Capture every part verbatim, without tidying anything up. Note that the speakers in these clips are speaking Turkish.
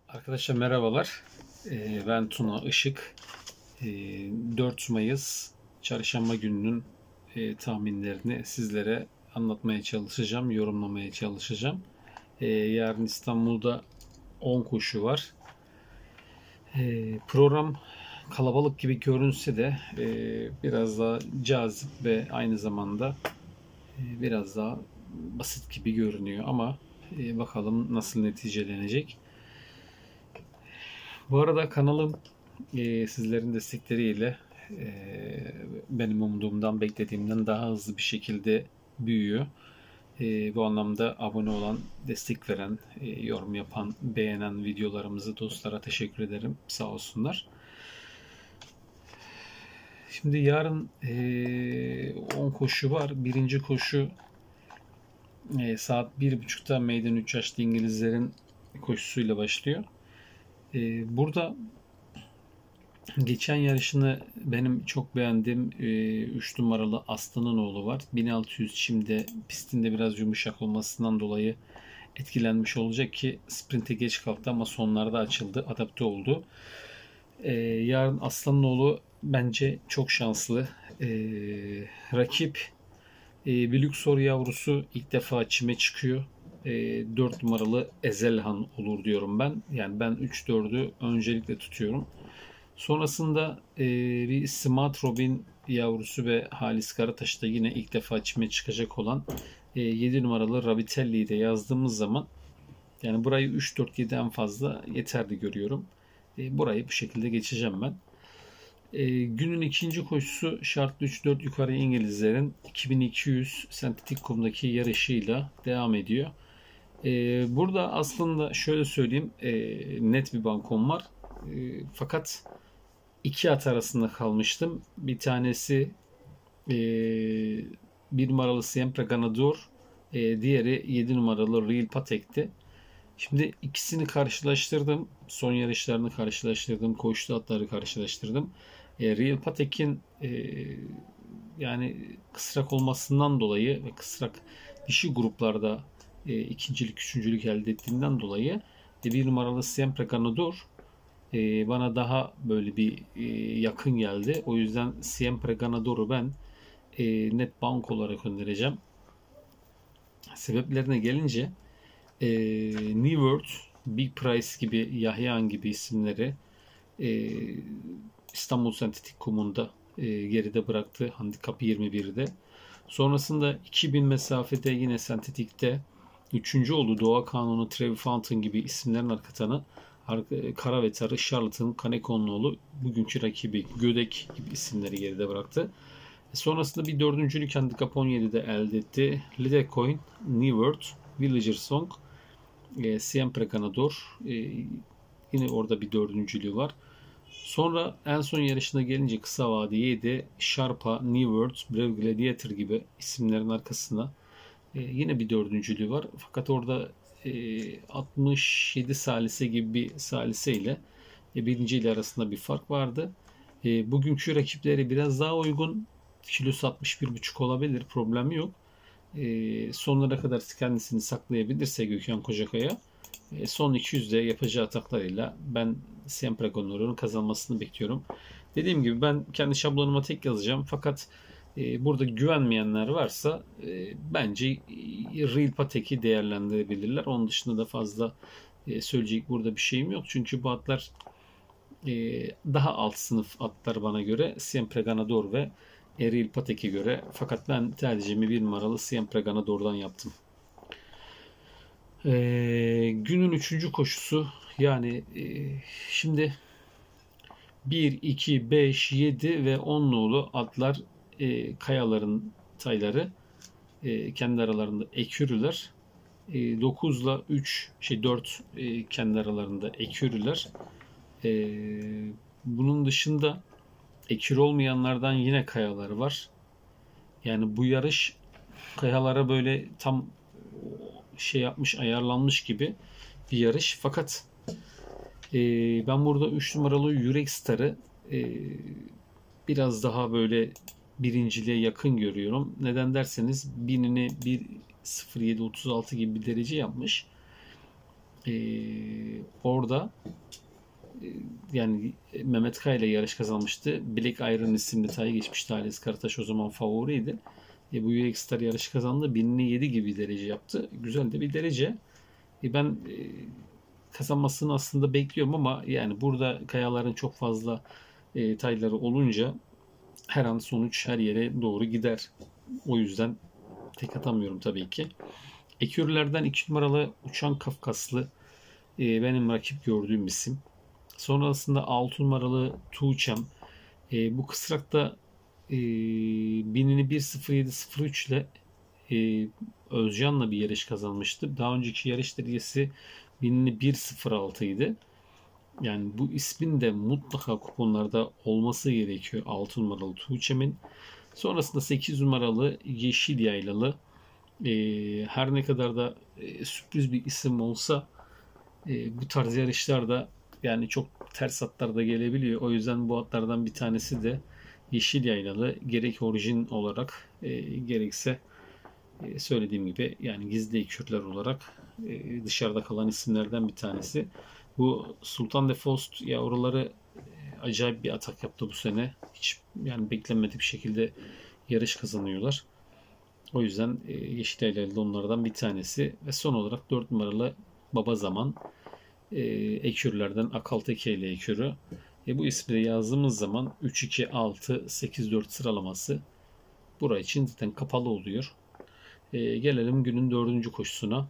Arkadaşlar merhabalar. Ee, ben Tuna Işık. Ee, dört Mayıs Çarşamba gününün e, tahminlerini sizlere anlatmaya çalışacağım, yorumlamaya çalışacağım. Ee, yarın İstanbul'da on koşu var. Ee, program kalabalık gibi görünse de e, biraz daha cazip ve aynı zamanda e, biraz daha basit gibi görünüyor ama e, bakalım nasıl neticelenecek. Bu arada kanalım e, sizlerin destekleriyle e, benim umduğumdan, beklediğimden daha hızlı bir şekilde büyüyor. E, bu anlamda abone olan, destek veren, e, yorum yapan, beğenen videolarımızı dostlara teşekkür ederim. Sağ olsunlar. Şimdi yarın e, on koşu var. Birinci koşu e, saat bir buçukta Meydan üç yaşlı İngilizlerin koşusuyla başlıyor. E, burada geçen yarışını benim çok beğendiğim üç numaralı Aslan'ın oğlu var. bin altı yüz çimde pistinde biraz yumuşak olmasından dolayı etkilenmiş olacak ki sprinte geç kalktı ama sonlarda açıldı, adapte oldu. Ee, yarın Aslan'ın oğlu bence çok şanslı. Ee, rakip e, bir Luxor yavrusu ilk defa çime çıkıyor. E, dört numaralı Ezelhan olur diyorum ben. Yani ben üç dördü öncelikle tutuyorum. Sonrasında e, bir Smart Robin yavrusu ve Halis Karataş'ta yine ilk defa çime çıkacak olan e, yedi numaralı Rabitelli'yi de yazdığımız zaman yani burayı üç dört yedi en fazla yeterli görüyorum. E, burayı bu şekilde geçeceğim ben. E, günün ikinci koşusu şartlı üç dört yukarı İngilizlerin iki bin iki yüz sentetik kumdaki yarışıyla devam ediyor. E, burada aslında şöyle söyleyeyim, e, net bir bankom var. E, fakat iki at arasında kalmıştım. Bir tanesi e, bir numaralı Siempre Ganador, e, diğeri yedi numaralı Real Patek'ti. Şimdi ikisini karşılaştırdım. Son yarışlarını karşılaştırdım. Koştu atları karşılaştırdım. E, Real Patek'in e, yani kısrak olmasından dolayı ve kısrak dişi gruplarda e, ikincilik, üçüncülük elde ettiğinden dolayı e, bir numaralı Siempre Ganador e, bana daha böyle bir e, yakın geldi. O yüzden Siempre Ganador'u ben e, net bank olarak önereceğim. Sebeplerine gelince e, New World, Big Price gibi, Yahyan gibi isimleri e, İstanbul Sentetik Kum'unda e, geride bıraktı. Handikap yirmi birde. Sonrasında iki bin mesafede yine sentetikte üçüncü oldu. Doğa Kanunu, Trevi Fountain gibi isimlerin arkatanı Kara ve Tarı, Charlatan, Kanekonluoğlu bugünkü rakibi Gödek gibi isimleri geride bıraktı. Sonrasında bir dördüncülük handikap on yedide elde etti. Lidecoin, New World, Villager Song, e, Siempre Ganador, e, yine orada bir dördüncülüğü var. Sonra en son yarışına gelince kısa vadeye de Sharpa, New World, Brave Gladiator gibi isimlerin arkasında e, yine bir dördüncülüğü var. Fakat orada e, altmış yedi salise gibi bir salise ile e, birinci ile arasında bir fark vardı. E, bugünkü rakipleri biraz daha uygun. Kilosu altmış bir buçuk olabilir. Problemi yok. E, sonlara kadar kendisini saklayabilirse Gökhan Kocakaya e, son iki yüzde yapacağı ataklarıyla ben Siempre Ganador'un kazanmasını bekliyorum. Dediğim gibi ben kendi şablonuma tek yazacağım. Fakat e, burada güvenmeyenler varsa e, bence Real Patek'i değerlendirebilirler. Onun dışında da fazla e, söyleyecek burada bir şeyim yok. Çünkü bu atlar e, daha alt sınıf atlar bana göre. Siempre Ganador ve Real Patek'e göre. Fakat ben tercihimi bir numaralı Siempre Ganador'dan yaptım. Ee, günün üçüncü koşusu yani e, şimdi bir, iki, beş, yedi ve on nolu atlar e, kayaların tayları e, kendi aralarında ekürüler. E, dokuz ile üç şey dört e, kendi aralarında ekürüler. E, bunun dışında ekür olmayanlardan yine kayalar var. Yani bu yarış kayalara böyle tam şey yapmış, ayarlanmış gibi bir yarış. Fakat e, ben burada üç numaralı Yürek Star'ı e, biraz daha böyle birinciliğe yakın görüyorum. Neden derseniz binini bir sıfır yedi otuz altı gibi bir derece yapmış. E, Orada e, yani Mehmet Kaya ile yarış kazanmıştı. Black Iron isimli tayı geçmişti. Hales Karataş o zaman favoriydi. E, bu U X Star yarışı kazandı. binini yedi gibi derece yaptı. Güzel de bir derece. E, ben e, kazanmasını aslında bekliyorum ama yani burada kayaların çok fazla e, tayları olunca her an sonuç her yere doğru gider. O yüzden tek atamıyorum tabii ki. Ekürlerden iki numaralı Uçan Kafkaslı e, benim rakip gördüğüm isim. Sonrasında altı numaralı Tuğçem. E, bu kısrakta e, binini bir sıfır yedi sıfır üç ile e, Özcan'la bir yarış kazanmıştı. Daha önceki yarış derecesi binini bir sıfır altı idi. Yani bu ismin de mutlaka kuponlarda olması gerekiyor altı numaralı Tuğçem'in. Sonrasında sekiz numaralı Yeşil Yaylalı. E, her ne kadar da e, sürpriz bir isim olsa e, bu tarz yarışlarda yani çok ters atlarda gelebiliyor. O yüzden bu atlardan bir tanesi de Yeşil Yaylalı. Gerek orijin olarak e, gerekse e, söylediğim gibi yani gizli ekürler olarak e, dışarıda kalan isimlerden bir tanesi. Bu Sultan de Faust yavruları e, acayip bir atak yaptı bu sene. Hiç yani beklenmedik bir şekilde yarış kazanıyorlar. O yüzden e, Yeşil Yaylalı onlardan bir tanesi. Ve son olarak dört numaralı Baba Zaman. E, ekürlerden Akal Teke ile ekürü. E, bu ismi de yazdığımız zaman üç iki altı sekiz dört sıralaması bura için zaten kapalı oluyor. E, gelelim günün dördüncü koşusuna.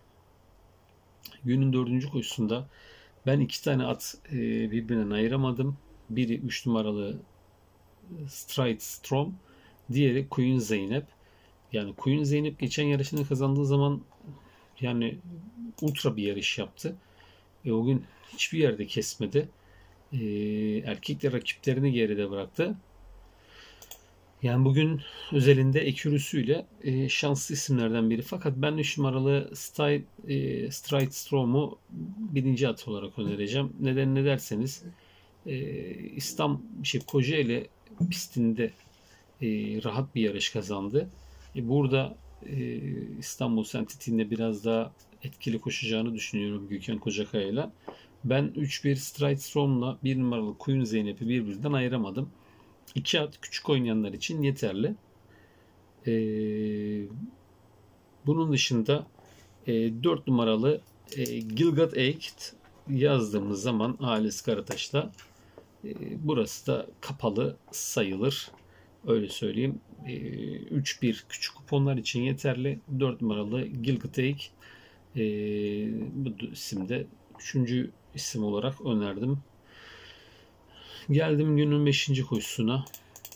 Günün dördüncü koşusunda ben iki tane at e, birbirinden ayıramadım. Biri üç numaralı Stride Strom, diğeri Queen Zeynep. Yani Queen Zeynep geçen yarışını kazandığı zaman yani ultra bir yarış yaptı. E, o gün hiçbir yerde kesmedi. E, erkekle rakiplerini geride bıraktı. Yani bugün özelinde ekürüsüyle e, şanslı isimlerden biri. Fakat ben üç numaralı Stride, e, Stride Strom'u birinci at olarak önereceğim. Neden ne derseniz e, İstanbul şey, Kocaeli pistinde e, rahat bir yarış kazandı. E, burada e, İstanbul Sentitiğinde biraz daha etkili koşacağını düşünüyorum Gökhan Kocakaya'yla. Ben üç bir Stride Strom'la bir numaralı Queen Zeynep'i birbirinden ayıramadım. İki at küçük oynayanlar için yeterli. Ee, bunun dışında e, dört numaralı e, Gilgad Eight yazdığımız zaman Halis Karataş'ta e, burası da kapalı sayılır. Öyle söyleyeyim. E, üç bir küçük kuponlar için yeterli. dört numaralı Gilgad Eight e, bu isimde üçüncü isim olarak önerdim. Geldim günün beşinci koşusuna.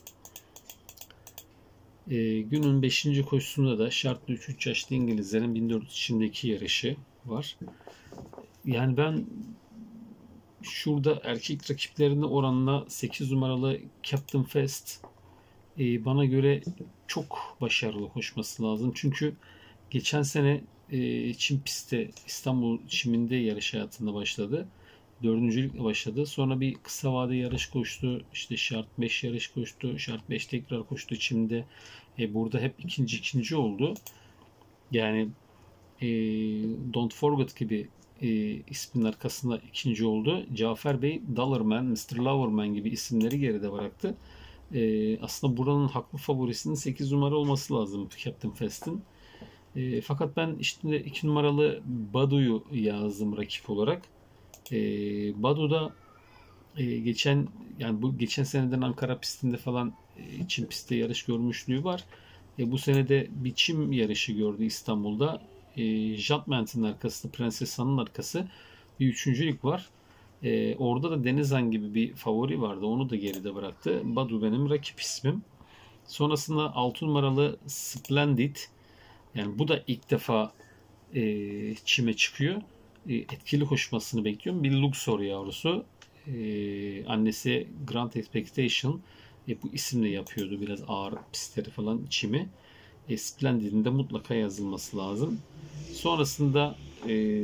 E, günün beşinci koşusunda da şartlı üç üç yaşlı İngilizlerin bin dört yüz içindeki yarışı var. Yani ben şurada erkek rakiplerine oranla sekiz numaralı Captain Fest e, bana göre çok başarılı koşması lazım. Çünkü geçen sene e, çim pistte İstanbul çiminde yarış hayatında başladı. Dördüncülükle başladı. Sonra bir kısa vade yarış koştu. İşte şart beş yarış koştu. Şart beş tekrar koştu çimde. E, burada hep ikinci ikinci oldu. Yani e, Don't Forget gibi e, ismin arkasında ikinci oldu. Cafer Bey, Dollarman, mister Loverman gibi isimleri geride bıraktı. E, aslında buranın haklı favorisinin sekiz numara olması lazım Captain Fest'in. E, fakat ben işte iki numaralı Badu'yu yazdım rakip olarak. E, Badu'da e, geçen yani bu geçen seneden Ankara pistinde falan e, çim pistte yarış görmüşlüğü var. E, bu sene de bir çim yarışı gördü İstanbul'da. E, Jantment'in arkasında, Prenses Han'ın arkası bir üçüncülük var. E, orada da Denizhan gibi bir favori vardı. Onu da geride bıraktı. Badu benim rakip ismim. Sonrasında altı numaralı Splendid. Yani bu da ilk defa e, çime çıkıyor. E, etkili koşmasını bekliyorum. Bir Luxor yavrusu. E, annesi Grand Expectation. E, bu isimle yapıyordu biraz ağır pistleri falan çimi. E, Splendid'in de mutlaka yazılması lazım. Sonrasında e,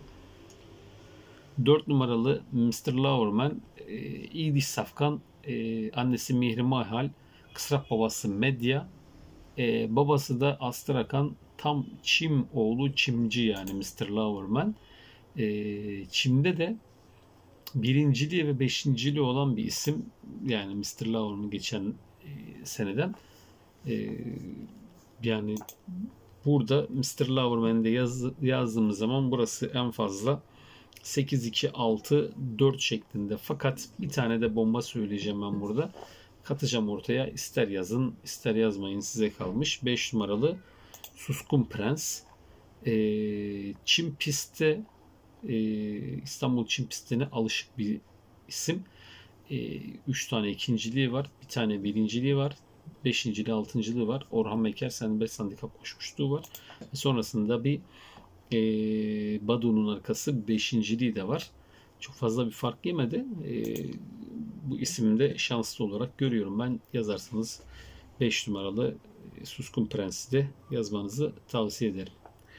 dört numaralı mister Loverman, e, iyi diş safkan, e, annesi Mihri Mahal, kısrak babası Medya, e, babası da Astrakan, tam çim oğlu çimci yani mister Loverman. E, Çim'de de birinciliği ve beşinciliği olan bir isim, yani mister Lauer'ın geçen e, seneden. E, Yani burada mister Lauerman'de yaz, yazdığımız zaman burası en fazla sekiz iki altı dört şeklinde. Fakat bir tane de bomba söyleyeceğim ben burada. Katacağım ortaya. İster yazın ister yazmayın, size kalmış. beş numaralı Suskun Prens. Ee, Çim pistte e, İstanbul Çim pistine alışık bir isim. üç e, tane ikinciliği var. Bir tane birinciliği var. Beşinciliği, altıncılığı var. Orhan Meker serbest handikap koşmuşluğu var. Ve sonrasında bir e, Badu'nun arkası beşinciliği de var. Çok fazla bir fark yemedi. E, bu isimde şanslı olarak görüyorum. Ben yazarsanız beş numaralı Suskun Prens'i de yazmanızı tavsiye ederim.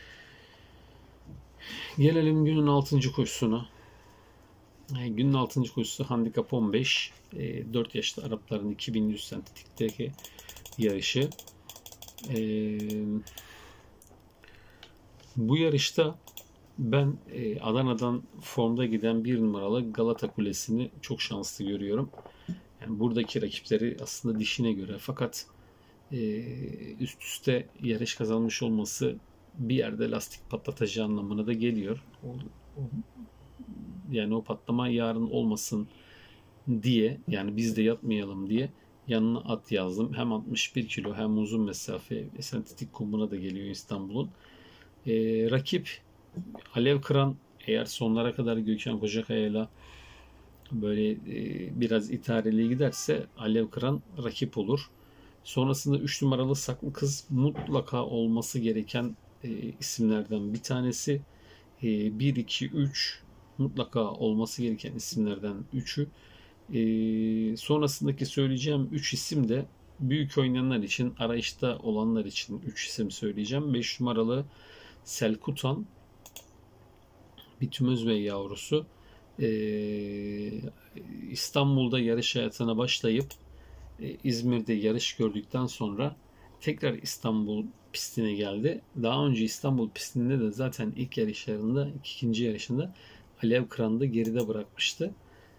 Gelelim günün altıncı koşusuna. E, günün altıncı koşusu handikap on beş. E, dört yaşlı Arapların iki bin yüz sentetikteki yarışı. E, bu yarışta ben e, Adana'dan formda giden bir numaralı Galata Kulesi'ni çok şanslı görüyorum. Yani buradaki rakipleri aslında dişine göre, fakat e, üst üste yarış kazanmış olması bir yerde lastik patlatacağı anlamına da geliyor. O, o, yani o patlama yarın olmasın diye, yani biz de yatmayalım diye yanına at yazdım. Hem altmış bir kilo hem uzun mesafe sentetik kumuna da geliyor İstanbul'un. E, rakip Alev Kıran, eğer sonlara kadar Gökhan Kocakaya'yla böyle e, biraz idareli giderse Alev Kıran rakip olur. Sonrasında üç numaralı Saklı Kız mutlaka olması gereken e, isimlerden bir tanesi. E, bir, iki, üç mutlaka olması gereken isimlerden üçü. E, sonrasındaki söyleyeceğim üç isim de büyük oynayanlar için, arayışta olanlar için üç isim söyleyeceğim. beş numaralı Selkutan, bir Tümözbey yavrusu. Ee, İstanbul'da yarış hayatına başlayıp e, İzmir'de yarış gördükten sonra tekrar İstanbul pistine geldi. Daha önce İstanbul pistinde de zaten ilk yarışlarında, ikinci yarışında Alev Kıran'da geride bırakmıştı.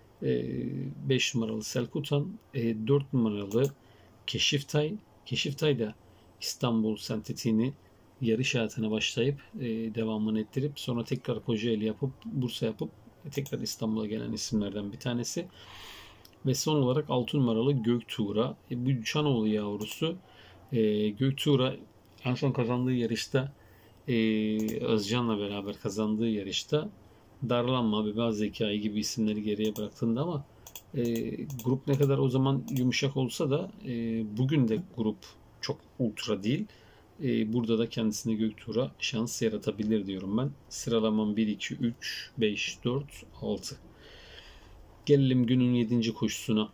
beş numaralı Selkutan, e, dört numaralı Keşiftay. Keşiftay da İstanbul sentetiğini yarış hayatına başlayıp e, devamını ettirip sonra tekrar Kocaeli yapıp Bursa yapıp e, tekrar İstanbul'a gelen isimlerden bir tanesi. Ve son olarak altı numaralı Göktuğra. E, bu Çanoğlu yavrusu. E, Göktuğra en son kazandığı yarışta e, Özcan'la beraber kazandığı yarışta Darlanma, Bebaz Zekai gibi isimleri geriye bıraktığında ama e, grup ne kadar o zaman yumuşak olsa da e, bugün de grup çok ultra değil. E, burada da kendisine Göktuğra şans yaratabilir diyorum ben. Sıralamam bir, iki, üç, beş, dört, altı. Gelelim günün yedinci koşusuna.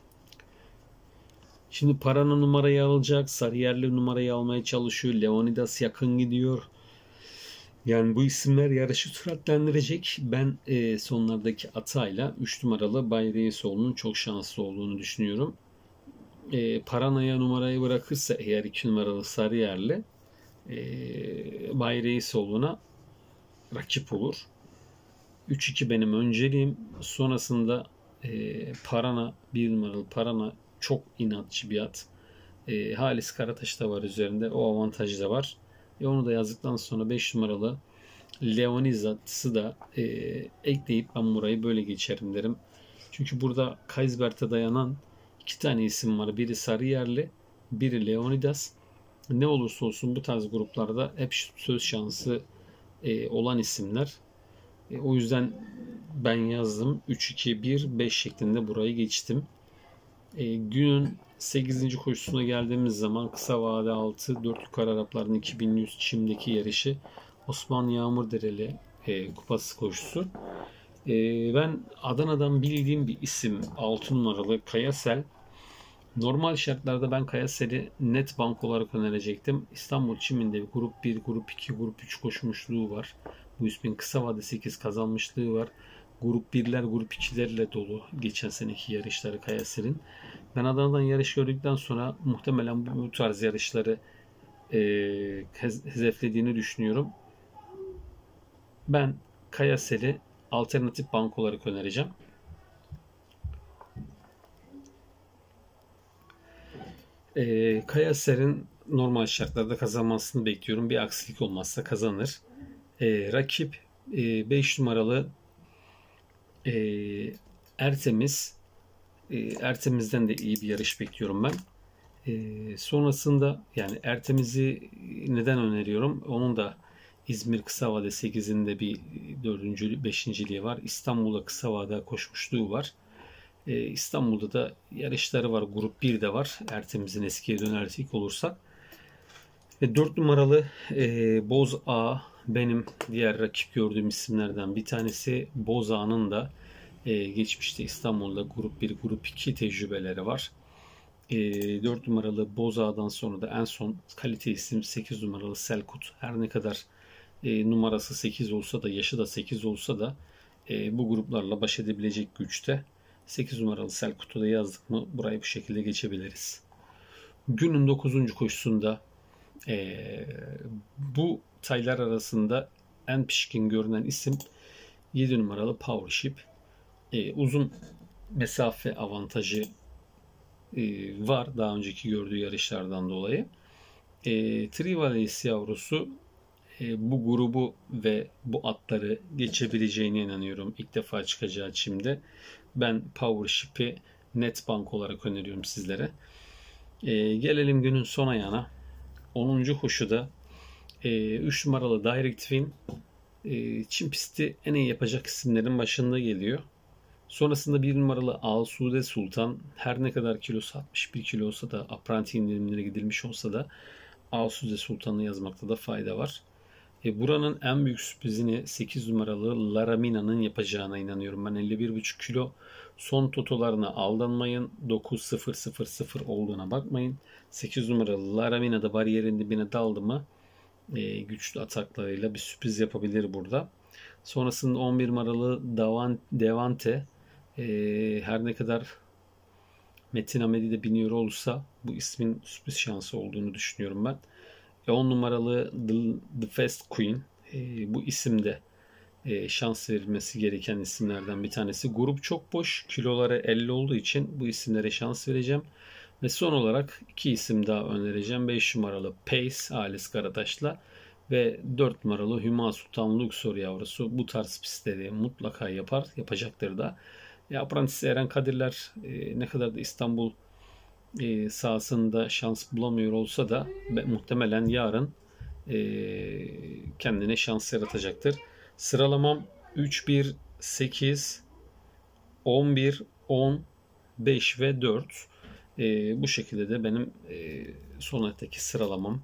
Şimdi Parana numarayı alacak. Sarıyerli numarayı almaya çalışıyor. Leonidas yakın gidiyor. Yani bu isimler yarışı süratlendirecek. Ben e, sonlardaki atayla üç numaralı Bay Reisoğlu'nun çok şanslı olduğunu düşünüyorum. E, Parana'ya numarayı bırakırsa eğer iki numaralı Sarıyerli e, Bay Reisoğlu'na rakip olur. üç iki benim önceliğim. Sonrasında e, Parana, bir numaralı Parana çok inatçı bir at. E, Halis Karataş da var üzerinde. O avantajı da var. E, onu da yazdıktan sonra beş numaralı Leonidas'ı da e, ekleyip ben burayı böyle geçerim derim. Çünkü burada Kaysbert'e dayanan iki tane isim var. Biri Sarıyerli, biri Leonidas. Ne olursa olsun bu tarz gruplarda hep söz şansı e, olan isimler. E, o yüzden ben yazdım. üç iki bir beş şeklinde burayı geçtim. E, günün sekizinci koşusuna geldiğimiz zaman kısa vade altı dört yukarı Arapların iki bin yüz Çim'deki yarışı Osman Yağmurdereli e, kupası koşusu. E, ben Adana'dan bildiğim bir isim altı numaralı Kayasel. Normal şartlarda ben Kayasel'i net bank olarak önerecektim. İstanbul Çim'inde grup bir, grup iki, grup üç koşmuşluğu var. Bu ismin kısa vade sekiz kazanmışlığı var. Grup birler, grup ikilerle dolu geçen seneki yarışları Kayasel'in. Ben Adana'dan yarış gördükten sonra muhtemelen bu tarz yarışları e, hedeflediğini düşünüyorum. Ben Kayasel'i alternatif bank olarak önereceğim. E, Kayasel'in normal şartlarda kazanmasını bekliyorum. Bir aksilik olmazsa kazanır. E, rakip beş e, numaralı e, Ertemiz. E, Ertemiz'den de iyi bir yarış bekliyorum ben. E, sonrasında yani Ertemiz'i neden öneriyorum? Onun da İzmir Kısa Vade sekizinde bir dördüncü, beşinciliği var. İstanbul'da Kısa Vade koşmuşluğu var. Ee, İstanbul'da da yarışları var. Grup birde var. Ertemiz'in eskiye dönersek olursak. Ve dört numaralı e, Boz A benim diğer rakip gördüğüm isimlerden bir tanesi. Boz A'nın da e, geçmişte İstanbul'da grup bir, grup iki tecrübeleri var. E, dört numaralı Boz A'dan sonra da en son kalite isim sekiz numaralı Selkut. Her ne kadar e, numarası sekiz olsa da, yaşı da sekiz olsa da e, bu gruplarla baş edebilecek güçte. sekiz numaralı Selkut'u da yazdık mı burayı bu şekilde geçebiliriz. Günün dokuzuncu koşusunda e, bu taylar arasında en pişkin görünen isim yedi numaralı Powership. E, uzun mesafe avantajı e, var daha önceki gördüğü yarışlardan dolayı. E, Trivalis yavrusu e, bu grubu ve bu atları geçebileceğine inanıyorum. İlk defa çıkacağı çimde. Ben Powership'i net bank olarak öneriyorum sizlere. E, gelelim günün son ayağına. onuncu koşuda e, üç numaralı Direct Win e, çim pisti en iyi yapacak isimlerin başında geliyor. Sonrasında bir numaralı Asude Sultan her ne kadar kilosu altmış bir kilo olsa da apranti indirimlere gidilmiş olsa da Asude Sultan'ı yazmakta da fayda var. E, buranın en büyük sürprizini sekiz numaralı Laramina'nın yapacağına inanıyorum. Ben elli bir buçuk kilo son totolarına aldanmayın. dokuz sıfır sıfır sıfır olduğuna bakmayın. sekiz numaralı Laramina da bariyerin dibine daldı mı e, güçlü ataklarıyla bir sürpriz yapabilir burada. Sonrasında on bir numaralı Devante e, her ne kadar Metin Hamedi de biniyor olsa bu ismin sürpriz şansı olduğunu düşünüyorum ben. on numaralı The, The Fast Queen e, bu isim de e, şans verilmesi gereken isimlerden bir tanesi. Grup çok boş. Kiloları elli olduğu için bu isimlere şans vereceğim. Ve son olarak iki isim daha önereceğim. beş numaralı Pace Halis Karataş'la ve dört numaralı Hüma Sultan Luxor yavrusu bu tarz pistleri mutlaka yapar. Yapacaktır da. Ya Apprentice Eren Kadirler e, ne kadar da İstanbul e, sahasında şans bulamıyor olsa da muhtemelen yarın e, kendine şans yaratacaktır. Sıralamam üç, bir, sekiz, on bir, on, beş ve dört. E, bu şekilde de benim e, sonattaki sıralamam.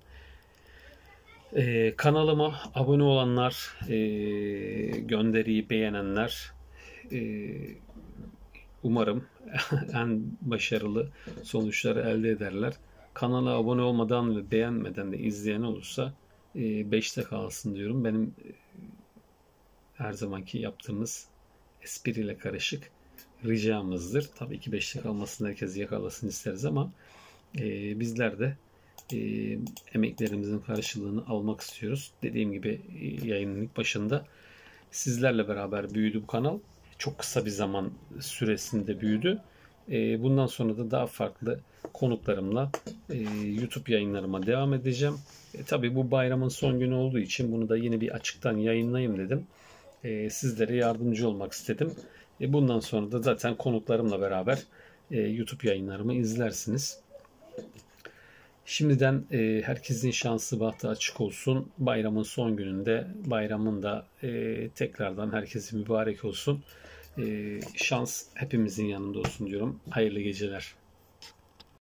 E, kanalıma abone olanlar, e, gönderiyi beğenenler e, umarım en başarılı sonuçları elde ederler. Kanala abone olmadan ve beğenmeden de izleyen olursa beşte kalsın diyorum. Benim her zamanki yaptığımız espriyle karışık ricamızdır. Tabii ki beşte kalmasını herkes yakalasın isteriz ama e, bizler de e, emeklerimizin karşılığını almak istiyoruz. Dediğim gibi yayının ilk başında sizlerle beraber büyüdü bu kanal. Çok kısa bir zaman süresinde büyüdü. E, bundan sonra da daha farklı konuklarımla e, YouTube yayınlarıma devam edeceğim. E, tabii bu bayramın son günü olduğu için bunu da yine bir açıktan yayınlayayım dedim. E, sizlere yardımcı olmak istedim. E, bundan sonra da zaten konuklarımla beraber e, YouTube yayınlarımı izlersiniz. Şimdiden e, herkesin şansı bahtı açık olsun. Bayramın son gününde, bayramın da e, tekrardan herkese mübarek olsun. E, şans hepimizin yanında olsun diyorum. Hayırlı geceler.